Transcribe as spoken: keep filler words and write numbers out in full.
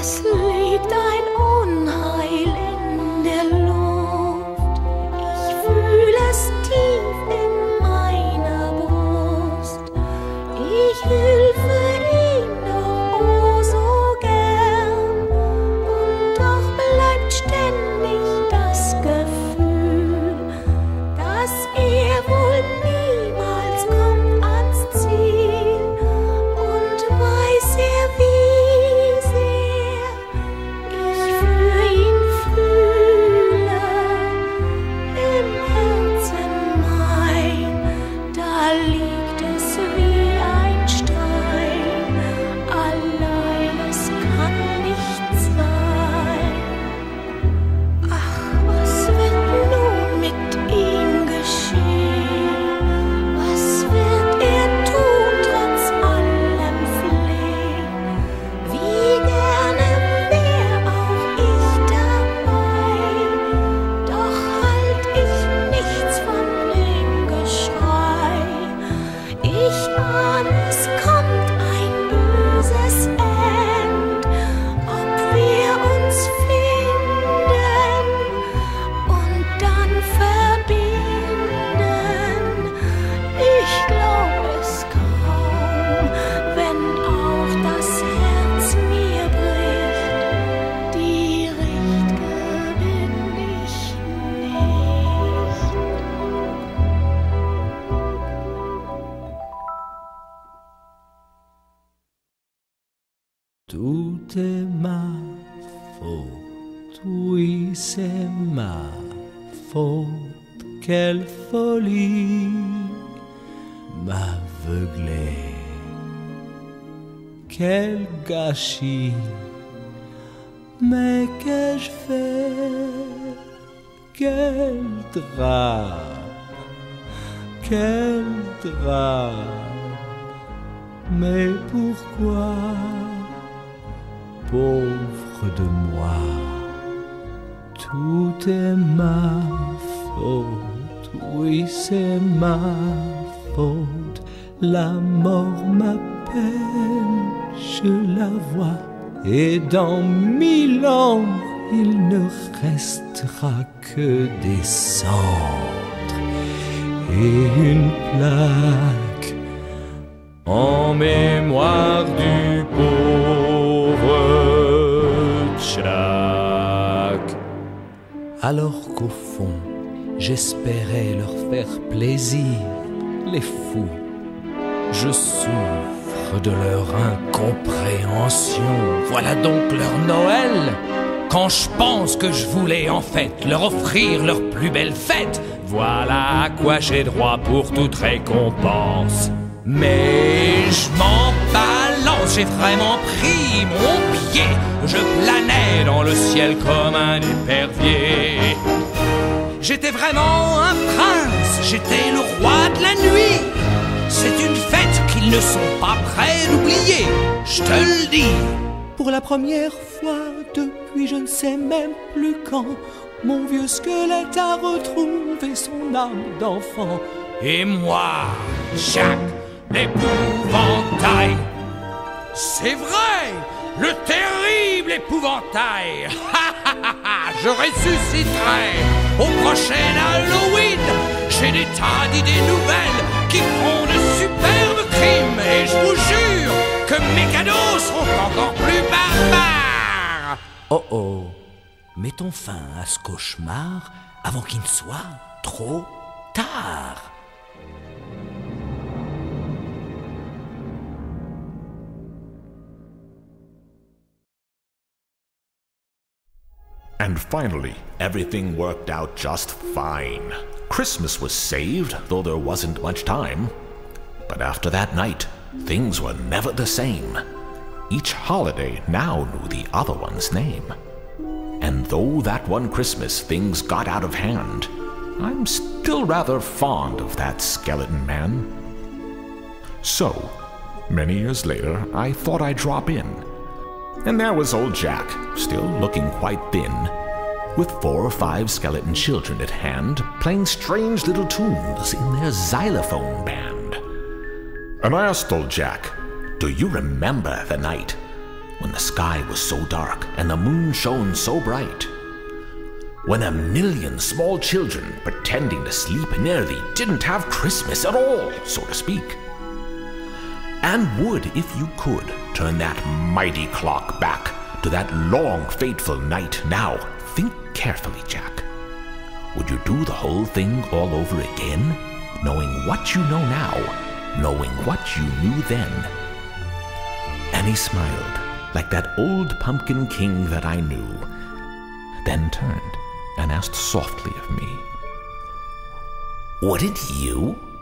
Es liegt ein Unheil in der Luft. Ich fühle es tief in meiner Brust. Ich hülfe ihm doch oh so gern. Und doch bleibt ständig das Gefühl, dass er wohl niemals kommt ans Ziel. Und weiß er, wie sehr ich für ihn fühle, im Herzen mein, da liegt es wie ein Stein, allein es kann nicht sein. Ach, was wird nun mit ihm geschehen? Was wird er tun trotz allem Flehen? Wie gerne wär auch ich dabei, doch halt ich nichts von dem Geschrei. Ich ahn, es kommt ein böses End, ob wir uns finden und dann verbinden. Ich glaub es kaum, wenn auch das Herz mir bricht. Die Richtige bin ich nicht. Tout est ma faute, oui c'est ma faute, quelle folie m'aveugler, quel gâchis, mais qu'ai-je fait, quel drame, quel drame, mais pourquoi? Pauvre de moi, tout est ma faute, oui c'est ma faute, la mort m'appelle, je la vois, et dans mille ans il ne restera que des cendres et une plaque en mémoire du pauvre Jack. Alors qu'au fond, j'espérais leur faire plaisir, les fous. Je souffre de leur incompréhension. Voilà donc leur Noël. Quand je pense que je voulais en fait leur offrir leur plus belle fête, voilà à quoi j'ai droit pour toute récompense. Mais je m'en balance, j'ai vraiment pris mon pied. Je planais dans le ciel comme un épervier. J'étais vraiment un prince, j'étais le roi de la nuit. C'est une fête qu'ils ne sont pas prêts d'oublier, je te le dis. Pour la première fois depuis je ne sais même plus quand, mon vieux squelette a retrouvé son âme d'enfant. Et moi, Jack, l'épouvantail, c'est vrai, le terrible épouvantail. Je ressusciterai au prochain Halloween. J'ai des tas d'idées nouvelles qui feront de superbes crimes. Et je vous jure que mes cadeaux seront encore plus barbares. Oh oh, mettons fin à ce cauchemar avant qu'il ne soit trop tard. And finally, everything worked out just fine. Christmas was saved, though there wasn't much time. But after that night, things were never the same. Each holiday now knew the other one's name. And though that one Christmas things got out of hand, I'm still rather fond of that skeleton man. So, many years later, I thought I'd drop in. And there was old Jack, still looking quite thin, with four or five skeleton children at hand, playing strange little tunes in their xylophone band. And I asked old Jack, "Do you remember the night when the sky was so dark and the moon shone so bright, when a million small children pretending to sleep nearly didn't have Christmas at all, so to speak, and would, if you could, turn that mighty clock back to that long, fateful night. Now, think carefully, Jack. Would you do the whole thing all over again, knowing what you know now, knowing what you knew then? And he smiled, like that old pumpkin king that I knew, then turned and asked softly of me, "Wouldn't you?"